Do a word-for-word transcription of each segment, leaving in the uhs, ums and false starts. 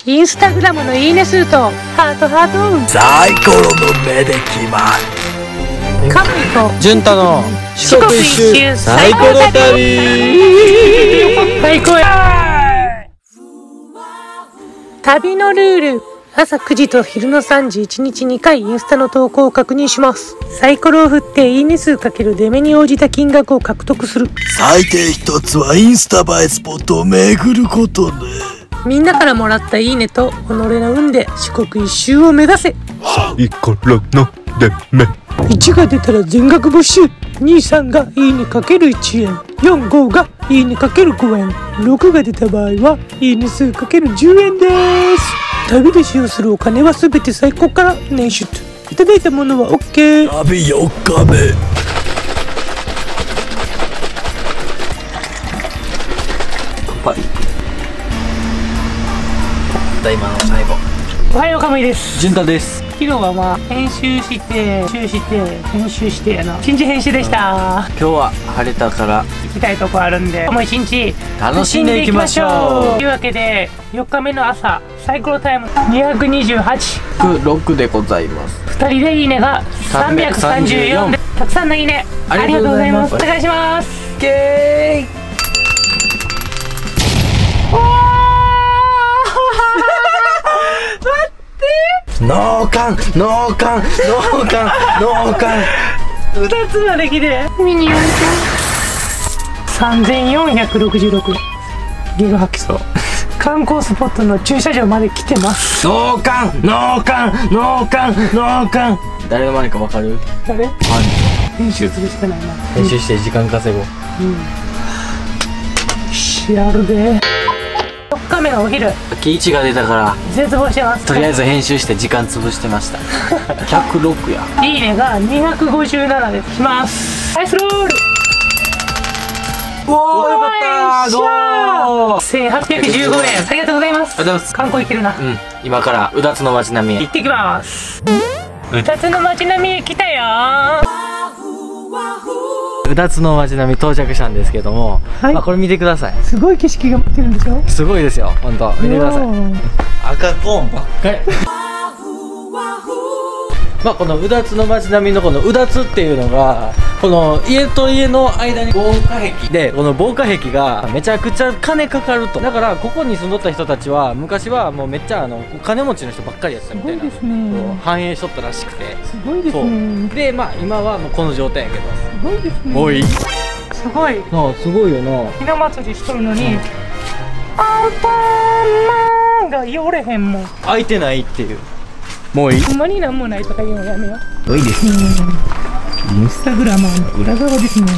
インスタグラムのいいね数とハートハート。 サイコロの目で決まる。 カムイとジュンタの四国一周サイコロ旅。 最高や。旅のルール。朝くじと昼のさんじいちにちにかいインスタの投稿を確認します。サイコロを振っていいね数×出目に応じた金額を獲得する。 最低一つはインスタ映えスポットを巡ることね。 みんなからもらったいいねと己の運で四国一周を目指せ。 サイコロの出目。 いちが出たら全額没収。に、さんがいいね ×いちえん。よん、ごがいいね ×ごえん。ろくが出た場合はいいね数 ×じゅうえんです。旅で使用するお金はすべて最高から捻出。いただいたものは OK。 旅よっかめ。 乾杯。ただいまの最後。 おはようかむいです。 ジュンタです。 昨日はまあ編集して編集して編集してやな一日編集でした。 今日は晴れたから行きたいとこあるんでもう一日楽しんでいきましょう。 というわけでよっかめの朝サイコロタイムにひゃくにじゅうはち、 ろくでございます。 ふたりでいいねがさんびゃくさんじゅうよんでたくさんのいいねありがとうございます。お願いします。 イエーイ。脳幹脳幹脳幹脳幹ふたつまで来てミニオンさんぜんよんひゃくろくじゅうろくゲル吐きそう。観光スポットの駐車場まで来てます。 脳幹脳幹脳幹脳幹。誰の前か分かる？ 誰？編集するしかないな。 編集して時間稼ごう。 うん。しやるで。よっかめのお昼。 キイチが出たから絶望してます。 とりあえず編集して時間潰してました。ひゃくろくや。 いいねがにひゃくごじゅうななです。きます。アイスロール。 おーよかったー。 せんはっぴゃくじゅうごえん。ありがとうございます。 ありがとうございます。 観光行けるな。 うん。今からうだつの街並みへ行ってきます。うだつの街並みへ来たよー。 うだつの街並み到着したんですけども、はい、まあこれ見てください。 すごい景色が待ってるんでしょ。 すごいですよ本当。見てください。赤コーンばっかり。まあこのうだつの街並みのこのうだつっていうのがこの家と家の間に防火壁で、この防火壁がめちゃくちゃ金かかると。だからここに住んどった人たちは昔はもうめっちゃあのお金持ちの人ばっかりやったみたいな。 すごいですね。 繁栄しとったらしくて。 すごいですね。 でまあ今はもうこの状態やけど。 すごいですね。 もういい。 すごい。 ああすごいよな。 ひな祭りしとるのに、うん、アンパンマンが寄れへんもん。 開いてないっていう。もういい。 ほんまになんもないとか言うのやめよう。 いいですね。 インスタグラマーの裏側ですね。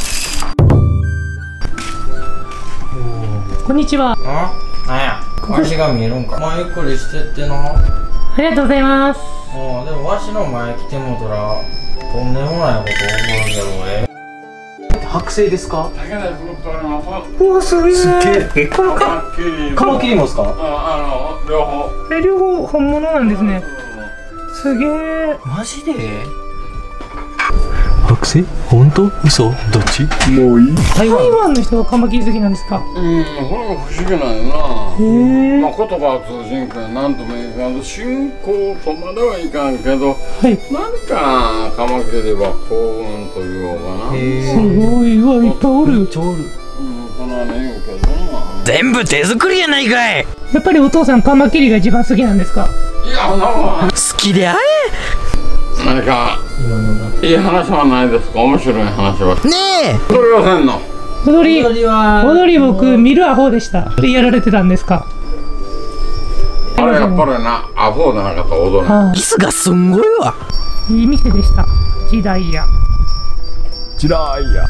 こんにちは。 あ、なんや。足が見えるんか。まあゆっくりしてってな。 ありがとうございます。 ああ、でもわしの前来てもうたらとんでもないこと起こるけどえ。剥製ですか？ うわすげえ。 すげえ。 このかカマキリもですか？ あの両方。 え両方本物なんですね。すげえ。 マジで？剥製？本当？嘘？どっち？ もういい。 台湾の人がカマキリ好きなんですか？ うん、これが不思議なんよな。 へえ。 まあ言葉は通じんけど何ともいかんと信仰とまではいかんけど、 はい。 何かカマキリは幸運というのかな。 すごいわいっぱいおる。 ちょおる。 うん、そんなね言うけどな。 全部手作りやないかい。 やっぱりお父さんカマキリが一番好きなんですか？ いや、そんなもん。 好きであれ。 何かいい話はないですか？面白い話は。 ねえ。 それはせんの。 踊り踊りは踊り僕見るアホでした。でやられてたんですか？ あれやっぱりな、アホでなかったら踊る。 あキスがすんごいわ。 いい店でした。時代や。 時代や。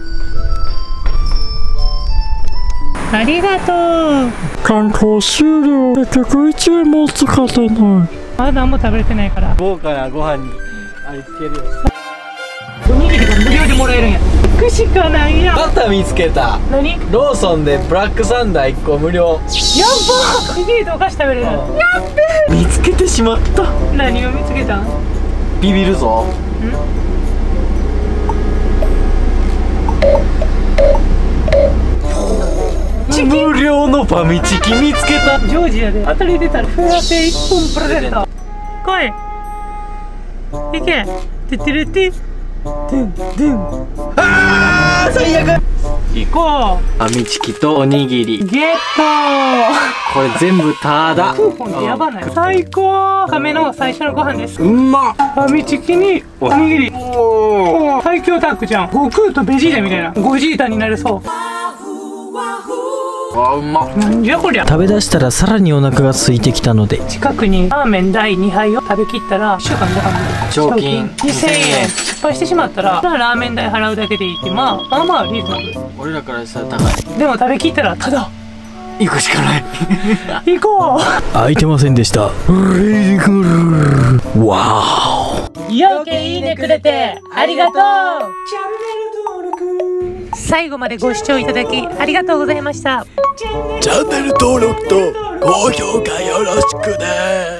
ありがとう。 観光終了。結局いちえんも使ってない。 まだ何も食べれてないから。 豪華なご飯にありつけるよ。 おにぎりが無料でもらえるんや。くしかないやん。 また見つけた。 何？ ローソンでブラックサンダーいっこ無料。 やっば。おにぎりとお菓子食べれる。やっべ。 見つけてしまった。 何を見つけたん？ ビビるぞ。 ん？ チキ無料のファミチキ見つけた。 ジョージアで当たり出たらフェアペイいっぽんプレゼント。来いいけ。てってれってドゥンドゥン。 あー最悪。 行こファミチキとおにぎりう。ゲットこれ全部タダ。 クーポンってやばない？最高。亀の最初のご飯です。 うまっ。 ファミチキにおにぎり。おー最強タッグじゃん。悟空とベジータみたいな。ゴジータになれそう。 あうまっ。 なんじゃこりゃ。 食べ出したらさらにお腹が空いてきたので、 近くにラーメンだいにはいを食べきったらいっしゅうかんご飯分賞金にせんえん。失敗してしまったらラーメン代払うだけでいいって、まあまあまあリーズナブル。 俺らからしたら高い。 でも食べきったらただ。 行くしかない。 行こ開いてませんでした。わう。よけいいねくれてありがとう。チャンネル登録最後までご視聴いただきありがとうございました。 チャンネル登録と高評価よろしくね。